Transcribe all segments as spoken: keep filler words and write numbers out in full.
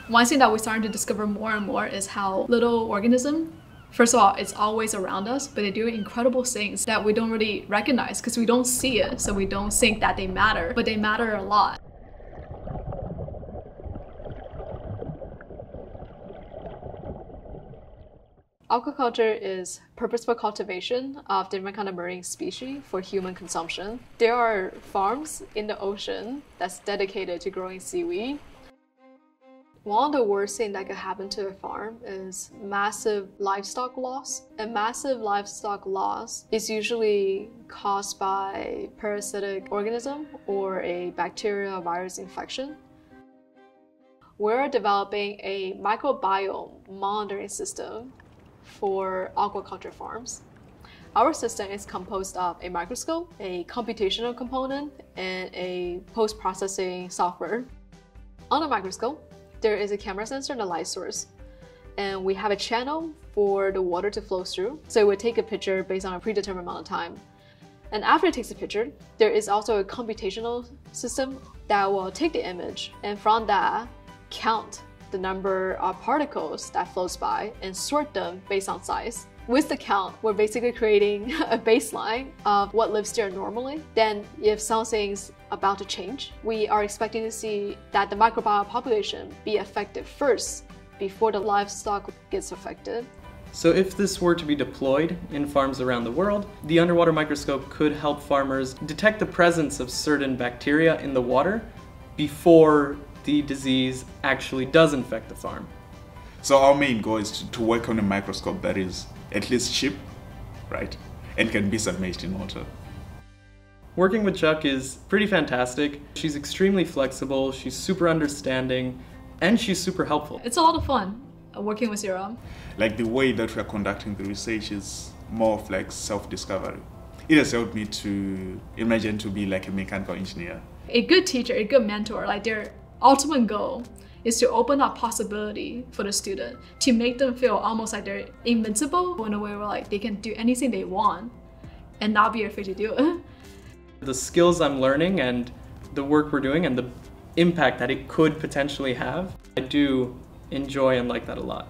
One thing that we're starting to discover more and more is how little organism, first of all, it's always around us, but they do incredible things that we don't really recognize because we don't see it, so we don't think that they matter, but they matter a lot. Aquaculture is purposeful cultivation of different kind of marine species for human consumption. There are farms in the ocean that's dedicated to growing seaweed. One of the worst things that could happen to a farm is massive livestock loss. And massive livestock loss is usually caused by parasitic organism or a bacterial virus infection. We're developing a microbiome monitoring system for aquaculture farms. Our system is composed of a microscope, a computational component, and a post-processing software. On the microscope, there is a camera sensor and a light source. And we have a channel for the water to flow through. So it would take a picture based on a predetermined amount of time. And after it takes a picture, there is also a computational system that will take the image and from that, count the number of particles that flows by and sort them based on size. With the count, we're basically creating a baseline of what lives there normally. Then if something's about to change, we are expecting to see that the microbiome population be affected first before the livestock gets affected. So if this were to be deployed in farms around the world, the underwater microscope could help farmers detect the presence of certain bacteria in the water before the disease actually does infect the farm. So our main goal is to, to work on a microscope that is at least cheap, right, and can be submerged in water. Working with Chuck is pretty fantastic. She's extremely flexible, she's super understanding, and she's super helpful. It's a lot of fun uh, working with Xia. Like the way that we are conducting the research is more of like self-discovery. It has helped me to imagine to be like a mechanical engineer. A good teacher, a good mentor, like their ultimate goal is to open up possibility for the student, to make them feel almost like they're invincible in a way where like they can do anything they want and not be afraid to do it. The skills I'm learning and the work we're doing and the impact that it could potentially have, I do enjoy and like that a lot.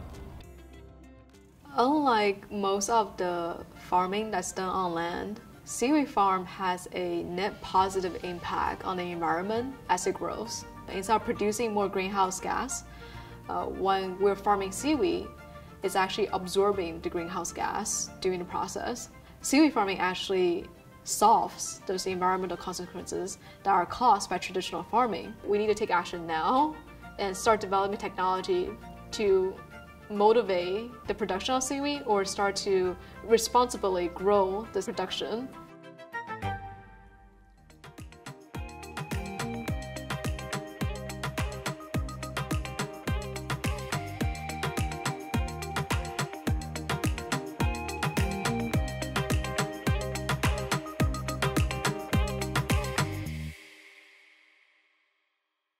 Unlike most of the farming that's done on land, seaweed farm has a net positive impact on the environment as it grows. Instead of producing more greenhouse gas, uh, when we're farming seaweed, it's actually absorbing the greenhouse gas during the process. Seaweed farming actually solves those environmental consequences that are caused by traditional farming. We need to take action now and start developing technology to motivate the production of seaweed or start to responsibly grow this production.